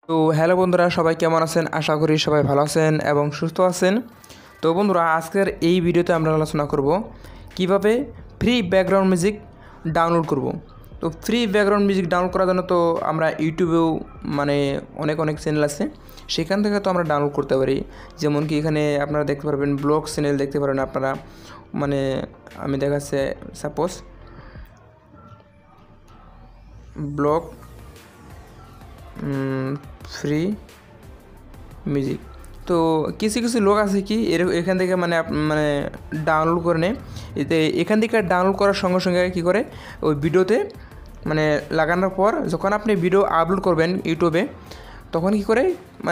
তো হ্যালো বন্ধুরা, সবাই কেমন আছেন? আশা করি সবাই ভালো আছেন এবং সুস্থ আছেন। তো বন্ধুরা, আজকের এই ভিডিওতে আমরা আলোচনা করব কিভাবে ফ্রি ব্যাকগ্রাউন্ড মিউজিক ডাউনলোড করব। তো ফ্রি ব্যাকগ্রাউন্ড মিউজিক ডাউনলোড করার জন্য তো আমরা ইউটিউবেও অনেক চ্যানেল আছে, সেখান থেকে তো আমরা ডাউনলোড করতে পারি। যেমন কি এখানে আপনারা দেখতে পারবেন ব্লগ চ্যানেল দেখতে পারেন আপনারা, আমি দেখাচ্ছি সাপোজ ব্লগ ফ্রি মিউজিক। তো কিছু কিছু লোক আছে কি এখান থেকে ডাউনলোড করে নেয়। এতে এখান থেকে ডাউনলোড করার সঙ্গে সঙ্গে কী করে ওই ভিডিওতে লাগানোর পর যখন আপনি ভিডিও আপলোড করবেন ইউটিউবে, তখন কী করে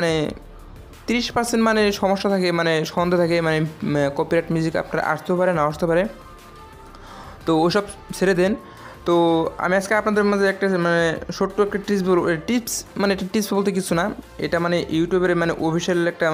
30% সমস্যা থাকে, সন্দেহ থাকে, কপিরাইট মিউজিক আপনার আসতেও পারে না আসতে পারে। তো ওসব ছেড়ে দেন। তো আমি আজকে আপনাদের মাঝে একটা ছোট্ট একটা টিপস বলতে কিছু না, এটা ইউটিউবের অফিসিয়াল একটা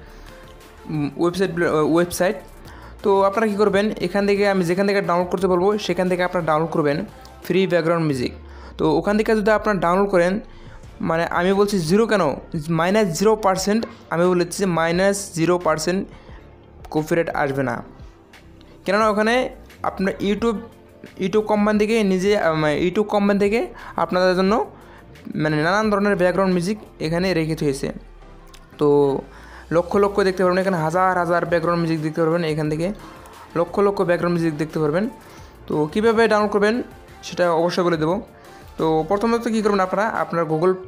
ওয়েবসাইট। তো আপনারা কী করবেন, এখান থেকে আমি যেখান থেকে ডাউনলোড করতে বলবো সেখান থেকে আপনারা ডাউনলোড করবেন ফ্রি ব্যাকগ্রাউন্ড মিউজিক। তো ওখান থেকে যদি আপনারা ডাউনলোড করেন, আমি বলছি জিরো কেন, -0%, আমি বলেছি যে -0% কপিরাইট আসবে না। কেননা ওখানে আপনার ইউটিউব কোম্পানি থেকে আপনাদের জন্য নানান ধরনের ব্যাকগ্রাউন্ড মিউজিক এখানে রেখে হয়েছে। তো লক্ষ দেখতে পারবেন, এখানে হাজার ব্যাকগ্রাউন্ড মিউজিক দেখতে পারবেন, এখান থেকে লক্ষ ব্যাকগ্রাউন্ড মিউজিক দেখতে পারবেন। তো কীভাবে ডাউনলোড করবেন সেটা অবশ্যই বলে দেবো। তো প্রথমত কী করবেন, আপনার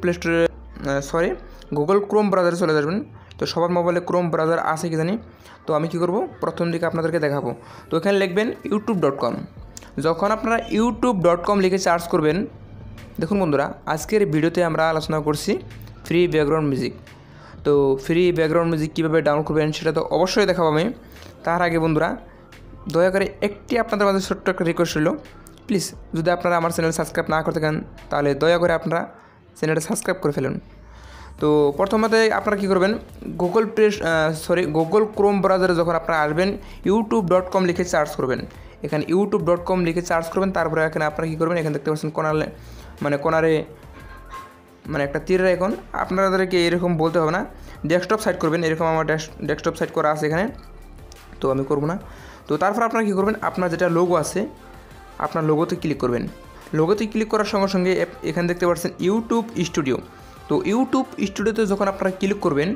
গুগল ক্রোম ব্রাউজারে চলে যাবেন। তো সবার মোবাইলে ক্রোম ব্রাউজার আছে কি জানি। তো আমি কী করব, প্রথম দিকে আপনাদেরকে দেখাবো। তো এখানে লিখবেন youtube.com। যখন আপনারা youtube.com লিখে সার্চ করবেন, দেখুন বন্ধুরা, আজকের ভিডিওতে আমরা আলোচনা করছি ফ্রি ব্যাকগ্রাউন্ড মিউজিক। তো ফ্রি ব্যাকগ্রাউন্ড মিউজিক কীভাবে ডাউনলোড করবেন সেটা তো অবশ্যই দেখাবো আমি। তার আগে বন্ধুরা, দয়া করে একটি আপনাদের মাঝে ছোট্ট একটা রিকোয়েস্ট রইল, প্লিজ যদি আপনারা আমার চ্যানেল সাবস্ক্রাইব না করতে চান তাহলে দয়া করে আপনারা চ্যানেলটা সাবস্ক্রাইব করে ফেলুন। তো প্রথমতে আপনারা কী করবেন, গুগল ক্রোম ব্রাউজারে যখন আপনারা আসবেন youtube.com লিখে সার্চ করবেন। এখানে youtube.com লিখে সার্চ করবেন। তারপরে এখানে আপনারা কী করবেন, এখানে দেখতে পাচ্ছেন কোনারে একটা তীরের আইকন। আপনাদেরকে এরকম বলতে হবে না, ডেস্কটপ সাইট করবেন। এরকম আমার ডেস্কটপ সাইট করা আছে এখানে, তো আমি করব না। তো তারপর আপনারা কী করবেন, আপনার যেটা লোগো আছে আপনার লোগোতে ক্লিক করবেন। লোগোতে ক্লিক করার সঙ্গে সঙ্গে এখানে দেখতে পাচ্ছেন ইউটিউব স্টুডিও। তো ইউটিউব স্টুডিওতে যখন আপনারা ক্লিক করবেন,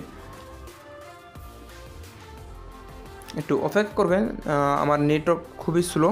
একটু অপেক্ষা করবেন, আমার নেটওয়ার্ক খুবই স্লো।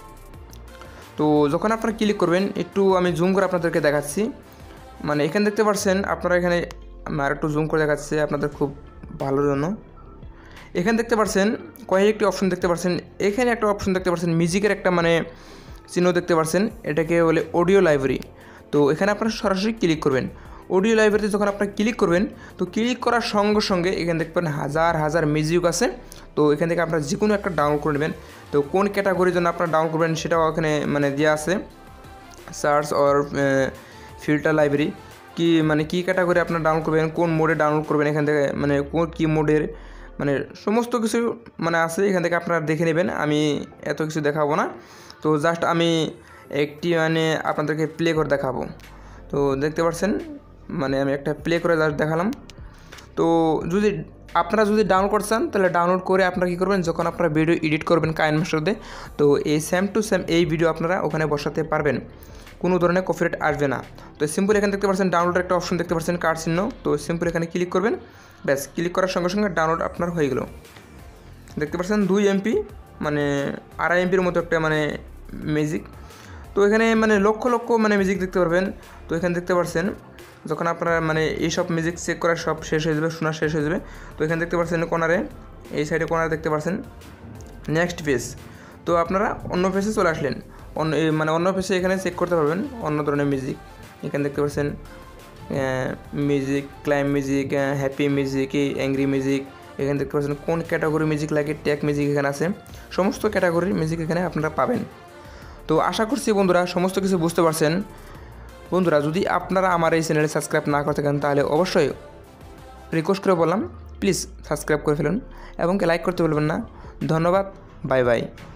তো যখন আপনারা ক্লিক করবেন, একটু আমি জুম করে আপনাদেরকে দেখাচ্ছি। এখানে দেখতে পাচ্ছেন আপনারা, এখানে আমি আর একটু জুম করে দেখাচ্ছি আপনাদের খুব ভালোর জন্য। এখানে দেখতে পাচ্ছেন কয়েকটি অপশন দেখতে পাচ্ছেন। এখানে একটা অপশন দেখতে পাচ্ছেন মিউজিকের একটা চিহ্ন দেখতে পাচ্ছেন, এটাকে বলে অডিও লাইব্রেরি। তো এখানে আপনারা সরাসরি ক্লিক করবেন। অডিও লাইব্রেরিতে যখন আপনারা ক্লিক করবেন, তো ক্লিক করার সঙ্গে সঙ্গে এখানে দেখতে পারেন হাজার মিউজিক আছে। তো এখান থেকে আপনারা যে কোনো একটা ডাউনলোড করে নেবেন। তো কোন ক্যাটাগরির জন্য আপনারা ডাউনলোড করবেন সেটাও এখানে দেওয়া আছে, সার্চ অর ফিল্টার লাইব্রেরি। কী ক্যাটাগরি আপনারা ডাউনলোড করবেন, কোন মোডে ডাউনলোড করবেন, এখান থেকে কী মোডের সমস্ত কিছু আছে, এখান থেকে আপনারা দেখে নেবেন। আমি এত কিছু দেখাবো না। তো জাস্ট আমি একটি আপনাদেরকে প্লে করে দেখাবো। তো দেখতে পাচ্ছেন আমি একটা প্লে করে জাস্ট দেখালাম। তো আপনারা যদি ডাউনলোড করতে চান তাহলে ডাউনলোড করে আপনারা কী করবেন, যখন আপনারা ভিডিও এডিট করবেন কাইনমাস্টারতে, তো এই সেম টু সেম এই ভিডিও আপনারা ওখানে বসাতে পারবেন, কোনো ধরনের কপিরাইট আসবে না। তো সিম্পল এখানে দেখতে পাচ্ছেন ডাউনলোডের একটা অপশন দেখতে পাচ্ছেন, কার্ড চিহ্ন। তো সিম্পল এখানে ক্লিক করবেন, ব্যাস ক্লিক করার সঙ্গে সঙ্গে ডাউনলোড আপনার হয়ে গেল। দেখতে পাচ্ছেন 2 MB, 2.5 MBর মতো একটা মিউজিক। তো এখানে লক্ষ মিউজিক দেখতে পারবেন। তো এখানে দেখতে পাচ্ছেন যখন আপনারা এইসব মিউজিক চেক করা সব শেষ হয়ে যাবে, শোনা শেষ হয়ে যাবে। তো এখানে দেখতে পাচ্ছেন এই সাইডে কোনারে দেখতে পাচ্ছেন নেক্সট পেজ। তো আপনারা অন্য পেজে চলে আসলেন, অন্য পেজে এখানে চেক করতে পারবেন অন্য ধরনের মিউজিক। এখানে দেখতে পাচ্ছেন মিউজিক, ক্লাইম music, happy music, angry music. এখানে দেখতে পাচ্ছেন কোন ক্যাটাগরি মিউজিক লাগে, ট্যাগ মিউজিক এখানে আছে, সমস্ত ক্যাটাগরির মিউজিক এখানে আপনারা পাবেন। তো আশা করছি বন্ধুরা সমস্ত কিছু বুঝতে পারছেন। বন্ধুরা, যদি আপনারা আমার এই চ্যানেলে সাবস্ক্রাইব না করতে চান তাহলে অবশ্যই রিকোয়েস্ট করে বললাম, প্লিজ সাবস্ক্রাইব করে ফেলুন এবং লাইক করতে বলবেন না। ধন্যবাদ, বাই বাই।